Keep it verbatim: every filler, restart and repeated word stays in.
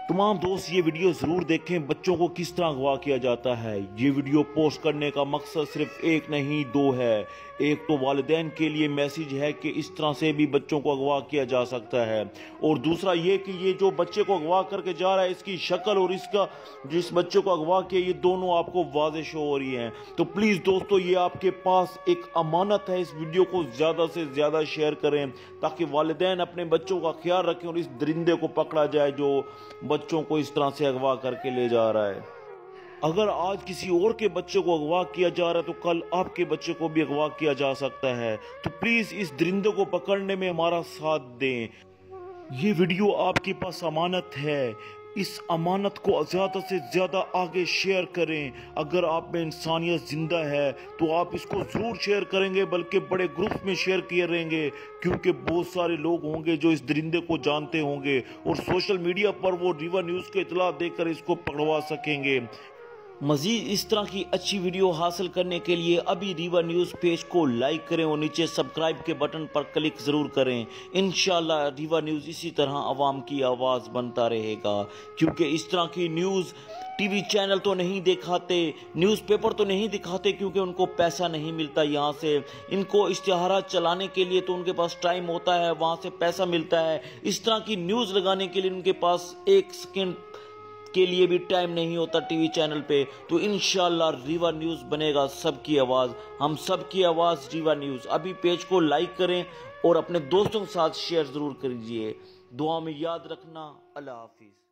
तमाम दोस्त ये वीडियो जरूर देखें, बच्चों को किस तरह अगवा किया जाता है। ये वीडियो पोस्ट करने का मकसद सिर्फ एक नहीं दो है। एक तो वालिदैन के लिए मैसेज है कि इस तरह से भी बच्चों को अगवा किया जा सकता है, और दूसरा ये कि ये जो बच्चे को अगवा करके जा रहा है इसकी शक्ल और इसका जिस बच्चे को अगवा किया ये दोनों आपको वाज़ेह शो हो रही हैं। तो प्लीज़ दोस्तों, ये आपके पास एक अमानत है, इस वीडियो को ज़्यादा से ज़्यादा शेयर करें ताकि वालिदैन अपने बच्चों का ख्याल रखें और इस दरिंदे को पकड़ा जाए जो बच्चों को इस तरह से अगवा करके ले जा रहा है। अगर आज किसी और के बच्चे को अगवा किया जा रहा है तो कल आपके बच्चे को भी अगवा किया जा सकता है। तो प्लीज इस दरिंदे को पकड़ने में हमारा साथ दें। ये वीडियो आपके पास अमानत है, इस अमानत को ज़्यादा से ज़्यादा आगे शेयर करें। अगर आप में इंसानियत जिंदा है तो आप इसको ज़रूर शेयर करेंगे, बल्कि बड़े ग्रुप में शेयर किए रहेंगे, क्योंकि बहुत सारे लोग होंगे जो इस दरिंदे को जानते होंगे और सोशल मीडिया पर वो रीवा न्यूज़ के इतला देकर इसको पकड़वा सकेंगे। मज़ीद इस तरह की अच्छी वीडियो हासिल करने के लिए अभी रीवा न्यूज़ पेज को लाइक करें और नीचे सब्सक्राइब के बटन पर क्लिक ज़रूर करें। इंशाल्लाह रीवा न्यूज़ इसी तरह आवाम की आवाज़ बनता रहेगा, क्योंकि इस तरह की न्यूज़ टीवी चैनल तो नहीं दिखाते, न्यूज़पेपर तो नहीं दिखाते, क्योंकि उनको पैसा नहीं मिलता यहाँ से। इनको इश्तिहारात चलाने के लिए तो उनके पास टाइम होता है, वहाँ से पैसा मिलता है। इस तरह की न्यूज़ लगाने के लिए उनके पास एक सेकेंड के लिए भी टाइम नहीं होता टीवी चैनल पे। तो इंशाल्लाह रीवा न्यूज़ बनेगा सबकी आवाज़, हम सबकी आवाज़ रीवा न्यूज़। अभी पेज को लाइक करें और अपने दोस्तों के साथ शेयर ज़रूर कीजिए। दुआ में याद रखना। अल्लाह हाफिज़।